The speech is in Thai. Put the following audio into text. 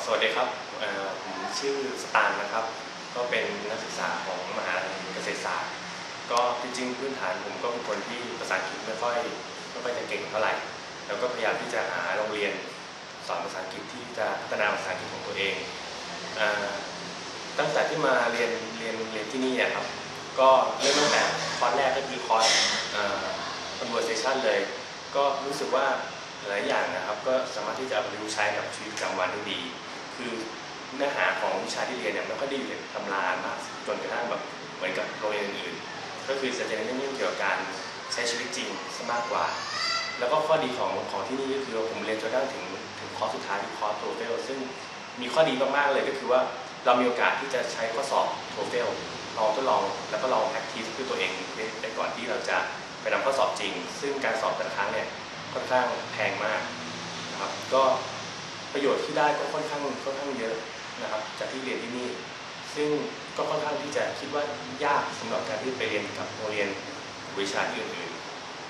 สวัสดีครับผมชื่อสตางค์นะครับก็เป็นนักศึกษาของมหาวิทยาลัยเกษตรศาสตร์ก็จริงๆพื้นฐานผมก็เป็นคนที่ภาษาอังกฤษไม่ค่อยจะเก่งเท่าไหร่แล้วก็พยายามที่จะหาโรงเรียนสอนภาษาอังกฤษที่จะพัฒนาภาษาอังกฤษของตัวเองตั้งแต่ที่มาเรียนที่นี่ครับก็เริ่มตั้งแต่คอร์สแรกก็คือคอร์สconversation เลยก็รู้สึกว่าหลายอย่างนะครับก็สามารถที่จะประยุกต์ใช้กับชีวิตประจำวันได้ดีคือเนื้อหาของวิชาที่เรียนเนี่ยไม่ค่อยได้อยู่ในตำรามากจนกระทั่งแบบเหมือนกับโรงเรียนอื่นก็คือจะเน้นเรื่องเกี่ยวกับการใช้ชีวิตจริงซะมากกว่าแล้วก็ข้อดีของที่นี่ก็คือผมเรียนจนได้ถึงคอร์สสุดท้ายที่คอร์สโทเฟลซึ่งมีข้อดีมากๆเลยก็คือว่าเรามีโอกาสที่จะใช้ข้อสอบโทเฟลลองทดลองแล้วก็ลองแพคทิสด้วยตัวเองได้ก่อนที่เราจะไปนำข้อสอบจริงซึ่งการสอบแต่ละครั้งเนี่ยค่อนข้างแพงมากนะครับก็ประโยชน์ที่ได้ก็ค่อนข้างเยอะนะครับจากที่เรียนที่นี่ซึ่งก็ค่อนข้างที่จะคิดว่ายากสำหรับการที่ไปเรียนกับโรงเรียนวิชาที่อื่น